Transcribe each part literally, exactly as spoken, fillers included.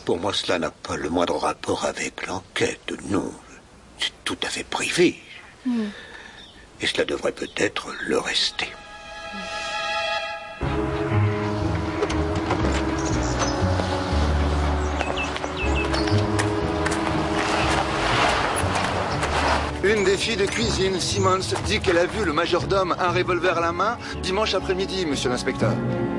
Pour moi, cela n'a pas le moindre rapport avec l'enquête, non. C'est tout à fait privé. Mm. Et cela devrait peut-être le rester. Une des filles de cuisine, Simmons, dit qu'elle a vu le majordome un revolver à la main dimanche après-midi, monsieur l'inspecteur.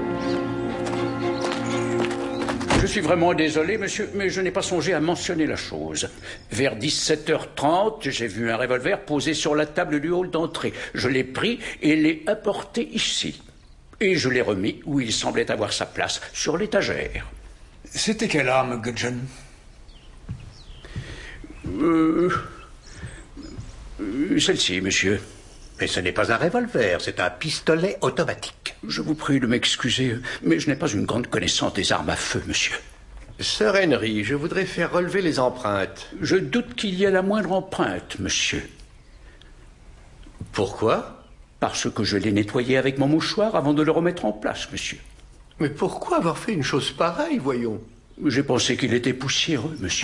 Je suis vraiment désolé, monsieur, mais je n'ai pas songé à mentionner la chose. Vers dix-sept heures trente, j'ai vu un revolver posé sur la table du hall d'entrée. Je l'ai pris et l'ai apporté ici. Et je l'ai remis où il semblait avoir sa place, sur l'étagère. C'était quelle arme, Gudgeon? Euh... Celle-ci, monsieur. Mais ce n'est pas un revolver, c'est un pistolet automatique. Je vous prie de m'excuser, mais je n'ai pas une grande connaissance des armes à feu, monsieur. Sir Henry, je voudrais faire relever les empreintes. Je doute qu'il y ait la moindre empreinte, monsieur. Pourquoi? Parce que je l'ai nettoyé avec mon mouchoir avant de le remettre en place, monsieur. Mais pourquoi avoir fait une chose pareille, voyons? J'ai pensé qu'il était poussiéreux, monsieur.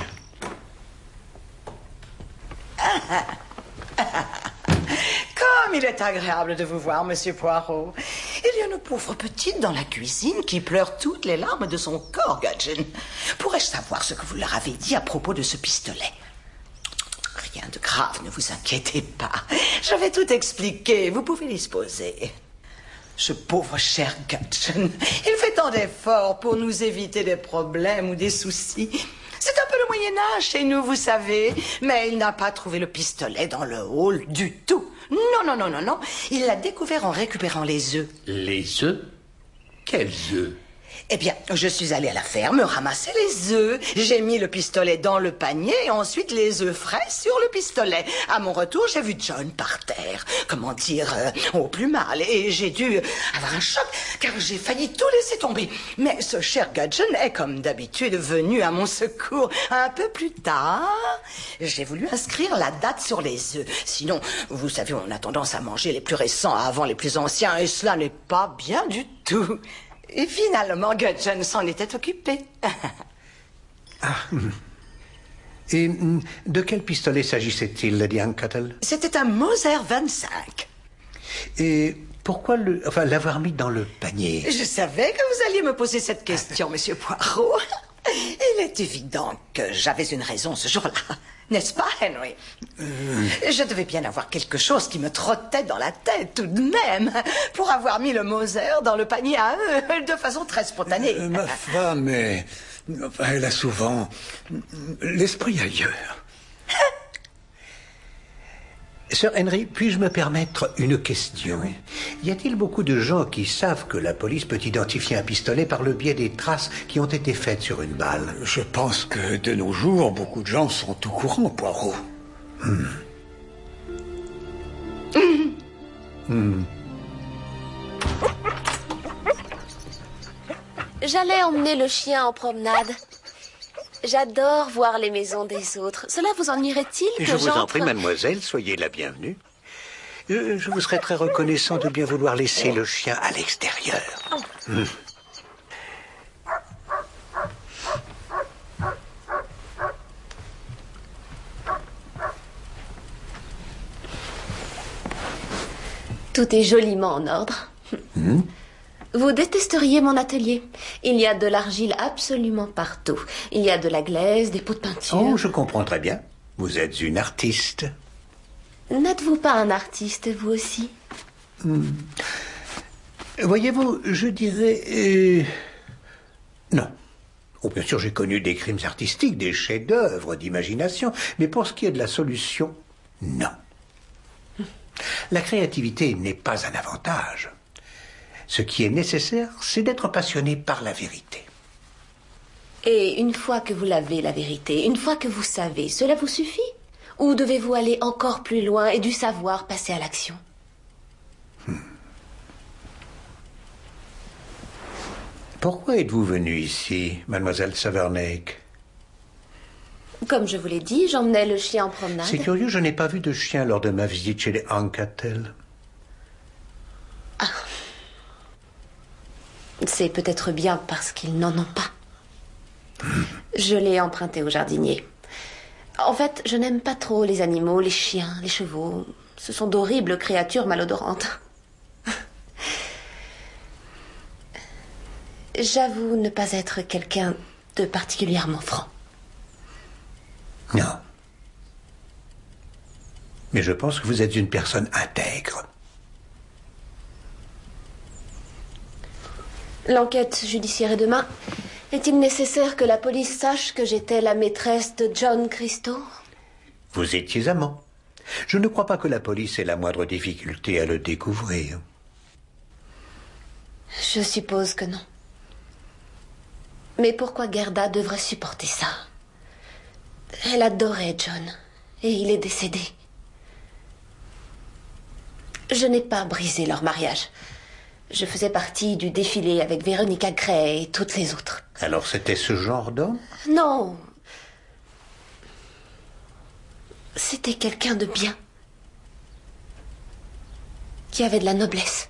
Comme il est agréable de vous voir, monsieur Poirot. Il y a une pauvre petite dans la cuisine qui pleure toutes les larmes de son corps, Gudgeon. Pourrais-je savoir ce que vous leur avez dit à propos de ce pistolet? Rien de grave, ne vous inquiétez pas. Je vais tout expliquer, vous pouvez disposer. Ce pauvre cher Gudgeon, il fait tant d'efforts pour nous éviter des problèmes ou des soucis. C'est un peu le Moyen-Âge chez nous, vous savez. Mais il n'a pas trouvé le pistolet dans le hall du tout. Non, non, non, non, non. Il l'a découvert en récupérant les œufs. Les œufs? Quels œufs? Eh bien, je suis allée à la ferme ramasser les œufs. J'ai mis le pistolet dans le panier et ensuite les œufs frais sur le pistolet. À mon retour, j'ai vu John par terre. Comment dire, euh, au plus mal. Et j'ai dû avoir un choc car j'ai failli tout laisser tomber. Mais ce cher Gudgeon est comme d'habitude venu à mon secours un peu plus tard. J'ai voulu inscrire la date sur les œufs. Sinon, vous savez, on a tendance à manger les plus récents avant les plus anciens et cela n'est pas bien du tout. Et finalement, Gudgeon s'en était occupé. Ah. Et de quel pistolet s'agissait-il, Lady Anquetil? C'était un Mauser vingt-cinq. Et pourquoi le, enfin, l'avoir mis dans le panier? Je savais que vous alliez me poser cette question, monsieur Poirot. Il est évident que j'avais une raison ce jour-là. N'est-ce pas, Henry? euh... Je devais bien avoir quelque chose qui me trottait dans la tête, tout de même, pour avoir mis le Mauser dans le panier à eux, de façon très spontanée. Euh, ma femme est... Enfin, elle a souvent l'esprit ailleurs. Sir Henry, puis-je me permettre une question? Oui. Y a-t-il beaucoup de gens qui savent que la police peut identifier un pistolet par le biais des traces qui ont été faites sur une balle? Je pense que de nos jours, beaucoup de gens sont au courant, Poirot. Hmm. Hmm. J'allais emmener le chien en promenade. J'adore voir les maisons des autres. Cela vous ennuierait-il que Je vous j'entre... en prie, mademoiselle, soyez la bienvenue. Je, je vous serais très reconnaissant de bien vouloir laisser le chien à l'extérieur. Oh. Mmh. Tout est joliment en ordre. Mmh. Vous détesteriez mon atelier. Il y a de l'argile absolument partout. Il y a de la glaise, des pots de peinture. Oh, je comprends très bien. Vous êtes une artiste. N'êtes-vous pas un artiste, vous aussi? hmm. Voyez-vous, je dirais... Euh... Non. Oh, bien sûr, j'ai connu des crimes artistiques, des chefs-d'œuvre d'imagination, mais pour ce qui est de la solution, non. La créativité n'est pas un avantage. Ce qui est nécessaire, c'est d'être passionné par la vérité. Et une fois que vous l'avez, la vérité, une fois que vous savez, cela vous suffit? Ou devez-vous aller encore plus loin et du savoir passer à l'action? hmm. Pourquoi êtes-vous venue ici, mademoiselle Savernake? Comme je vous l'ai dit, j'emmenais le chien en promenade. C'est curieux, je n'ai pas vu de chien lors de ma visite chez les Anquetil. Ah. C'est peut-être bien parce qu'ils n'en ont pas. Je l'ai emprunté au jardinier. En fait, je n'aime pas trop les animaux, les chiens, les chevaux. Ce sont d'horribles créatures malodorantes. J'avoue ne pas être quelqu'un de particulièrement franc. Non. Mais je pense que vous êtes une personne intègre. L'enquête judiciaire est demain. Est-il nécessaire que la police sache que j'étais la maîtresse de John Christo? Vous étiez amant. Je ne crois pas que la police ait la moindre difficulté à le découvrir. Je suppose que non. Mais pourquoi Gerda devrait supporter ça? Elle adorait John, et il est décédé. Je n'ai pas brisé leur mariage. Je faisais partie du défilé avec Veronica Gray et toutes les autres. Alors c'était ce genre d'homme? Non. C'était quelqu'un de bien. Qui avait de la noblesse.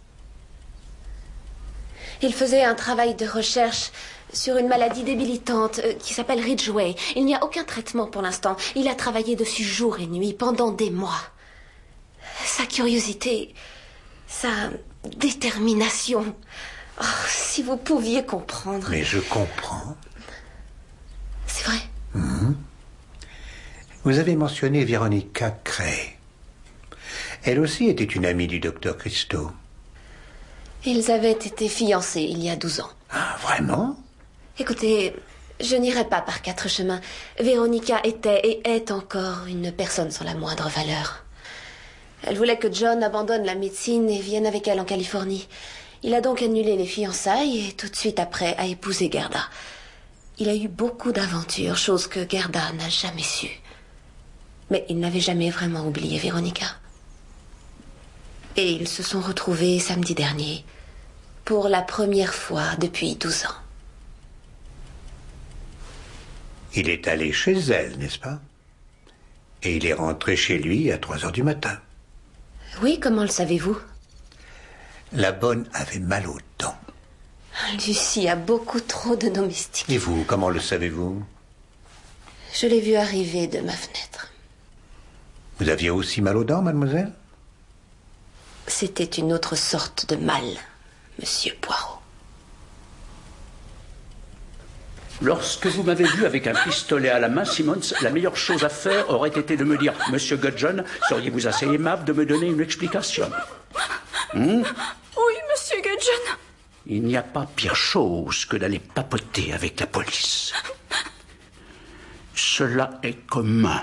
Il faisait un travail de recherche sur une maladie débilitante euh, qui s'appelle Ridgway. Il n'y a aucun traitement pour l'instant. Il a travaillé dessus jour et nuit pendant des mois. Sa curiosité, sa détermination. Oh, si vous pouviez comprendre. Mais je comprends. C'est vrai. Mmh. Vous avez mentionné Veronica Gray. Elle aussi était une amie du docteur Christo. Ils avaient été fiancés il y a douze ans. Ah, vraiment? Écoutez, je n'irai pas par quatre chemins. Véronica était et est encore une personne sans la moindre valeur. Elle voulait que John abandonne la médecine et vienne avec elle en Californie. Il a donc annulé les fiançailles et tout de suite après a épousé Gerda. Il a eu beaucoup d'aventures, chose que Gerda n'a jamais su. Mais il n'avait jamais vraiment oublié Véronica. Et ils se sont retrouvés samedi dernier, pour la première fois depuis douze ans. Il est allé chez elle, n'est-ce pas? Et il est rentré chez lui à trois heures du matin. Oui, comment le savez-vous? La bonne avait mal aux dents. Lucie a beaucoup trop de domestiques. Et vous, comment le savez-vous? Je l'ai vu arriver de ma fenêtre. Vous aviez aussi mal aux dents, mademoiselle? C'était une autre sorte de mal, monsieur Poirot. Lorsque vous m'avez vu avec un pistolet à la main, Simmons, la meilleure chose à faire aurait été de me dire « Monsieur Gudgeon, seriez-vous assez aimable de me donner une explication ?» hmm? Oui, monsieur Gudgeon. Il n'y a pas pire chose que d'aller papoter avec la police. Cela est commun.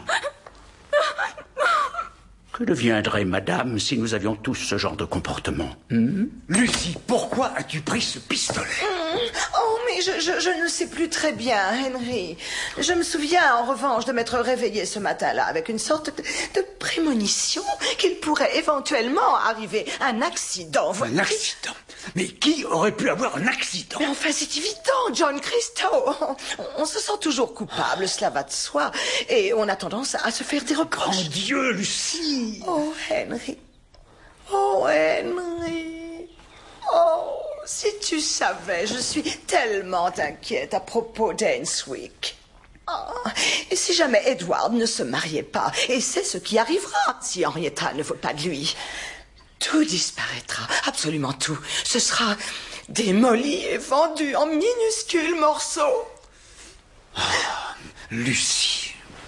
Que deviendrait madame si nous avions tous ce genre de comportement? hmm? Lucie, pourquoi as-tu pris ce pistolet? Oh, mais je, je, je ne sais plus très bien, Henry. Je me souviens, en revanche, de m'être réveillée ce matin-là avec une sorte de, de prémonition qu'il pourrait éventuellement arriver un accident. Un accident? Mais qui aurait pu avoir un accident? Mais enfin, c'est évident, John Christo. On, on se sent toujours coupable, cela va de soi. Et on a tendance à se faire des reproches. Grand Dieu, Lucie! Oh, Henry. Oh, Henry. Oh, si tu savais, je suis tellement inquiète à propos d'Ainswick. Oh, et si jamais Edward ne se mariait pas, et c'est ce qui arrivera si Henrietta ne veut pas de lui, tout disparaîtra, absolument tout. Ce sera démoli et vendu en minuscules morceaux. Oh, Lucie.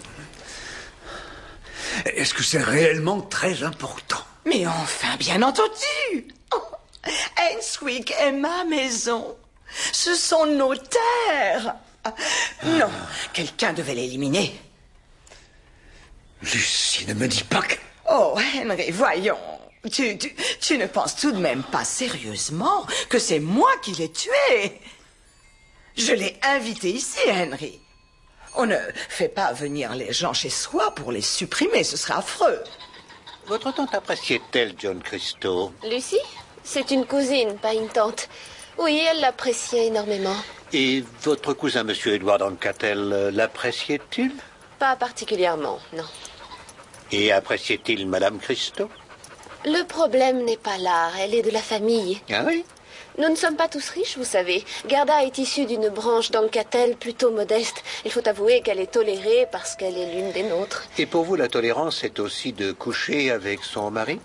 Est-ce que c'est réellement très important? Mais enfin, bien entendu. Oh, Ainswick est ma maison. Ce sont nos terres. Non, quelqu'un devait l'éliminer. Lucie, ne me dis pas que... Oh, Henry, voyons. Tu, tu, tu ne penses tout de même pas sérieusement que c'est moi qui l'ai tué? Je l'ai invité ici, Henry. On ne fait pas venir les gens chez soi pour les supprimer, ce serait affreux. Votre tante appréciait-elle John Christo? Lucie? C'est une cousine, pas une tante. Oui, elle l'appréciait énormément. Et votre cousin, monsieur Edward Ancatel, l'appréciait-il? Pas particulièrement, non. Et appréciait-il madame Christo? Le problème n'est pas là, elle est de la famille. Ah oui? Nous ne sommes pas tous riches, vous savez. Gerda est issue d'une branche d'Alcatel plutôt modeste. Il faut avouer qu'elle est tolérée parce qu'elle est l'une des nôtres. Et pour vous, la tolérance, c'est aussi de coucher avec son mari?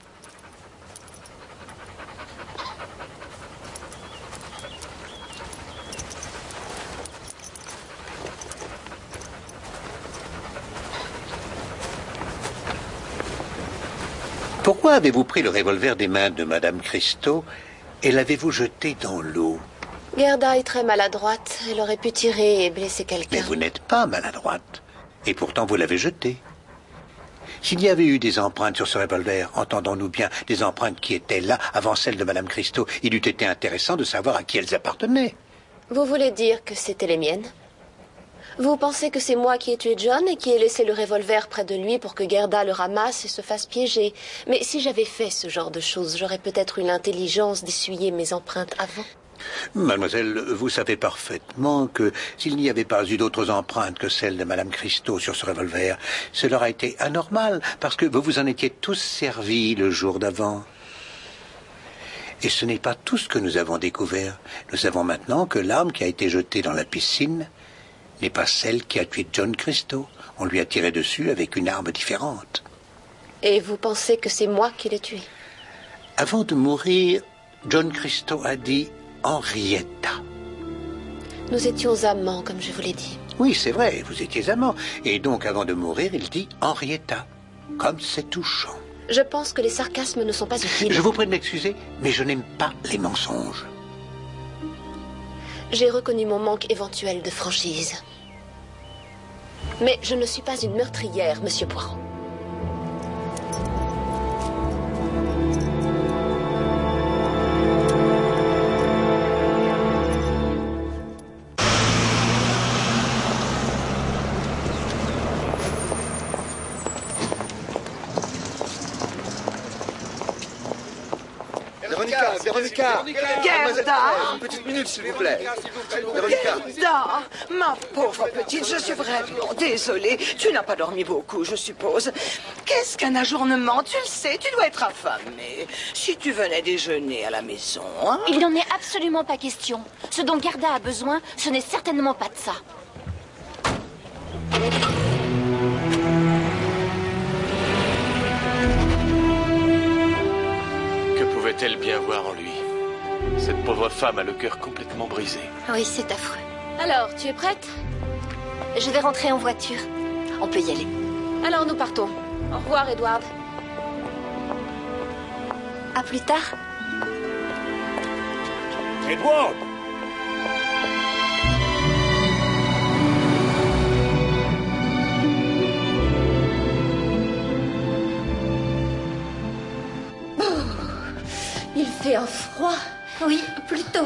Pourquoi avez-vous pris le revolver des mains de Madame Christo et l'avez-vous jeté dans l'eau? Gerda est très maladroite. Elle aurait pu tirer et blesser quelqu'un. Mais vous n'êtes pas maladroite. Et pourtant, vous l'avez jeté. S'il y avait eu des empreintes sur ce revolver, entendons-nous bien, des empreintes qui étaient là avant celles de Madame Christo, il eût été intéressant de savoir à qui elles appartenaient. Vous voulez dire que c'était les miennes? Vous pensez que c'est moi qui ai tué John et qui ai laissé le revolver près de lui pour que Gerda le ramasse et se fasse piéger. Mais si j'avais fait ce genre de choses, j'aurais peut-être eu l'intelligence d'essuyer mes empreintes avant. Mademoiselle, vous savez parfaitement que s'il n'y avait pas eu d'autres empreintes que celles de Madame Christo sur ce revolver, cela aurait été anormal, parce que vous vous en étiez tous servis le jour d'avant. Et ce n'est pas tout ce que nous avons découvert. Nous savons maintenant que l'arme qui a été jetée dans la piscine n'est pas celle qui a tué John Christo. On lui a tiré dessus avec une arme différente. Et vous pensez que c'est moi qui l'ai tué? Avant de mourir, John Christo a dit Henrietta. Nous étions amants, comme je vous l'ai dit. Oui, c'est vrai, vous étiez amants. Et donc, avant de mourir, il dit Henrietta. Comme c'est touchant. Je pense que les sarcasmes ne sont pas utiles. Je vous prie de m'excuser, mais je n'aime pas les mensonges. J'ai reconnu mon manque éventuel de franchise. Mais je ne suis pas une meurtrière, Monsieur Poirot. Véronica, Véronica, Gerda! Une petite minute, s'il vous plaît. Véronica. Gerda, ma pauvre petite, je suis vraiment désolée. Tu n'as pas dormi beaucoup, je suppose. Qu'est-ce qu'un ajournement? Tu le sais, tu dois être affamée. Si tu venais déjeuner à la maison, hein? Il n'en est absolument pas question. Ce dont Gerda a besoin, ce n'est certainement pas de ça. Que pouvait-elle bien voir en lui? Cette pauvre femme a le cœur complètement brisé. Oui, c'est affreux. Alors, tu es prête? Je vais rentrer en voiture. On peut y aller. Alors, nous partons. Au revoir, Edward. À plus tard. Edward! Il fait un froid. Oui, plutôt.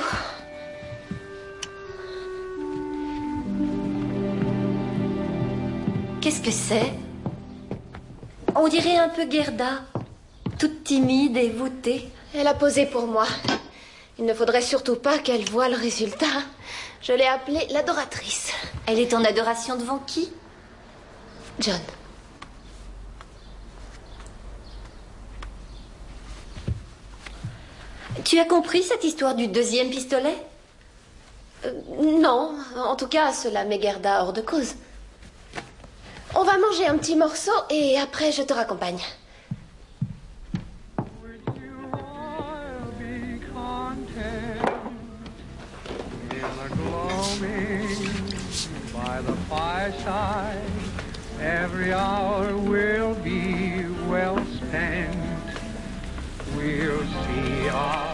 Qu'est-ce que c'est? On dirait un peu Gerda. Toute timide et voûtée. Elle a posé pour moi. Il ne faudrait surtout pas qu'elle voie le résultat. Je l'ai appelée l'adoratrice. Elle est en adoration devant qui? John. Tu as compris cette histoire du deuxième pistolet? Euh, non, en tout cas, cela met Gerda hors de cause. On va manger un petit morceau et après je te raccompagne. By the fireside, every hour will be well spent. We'll see our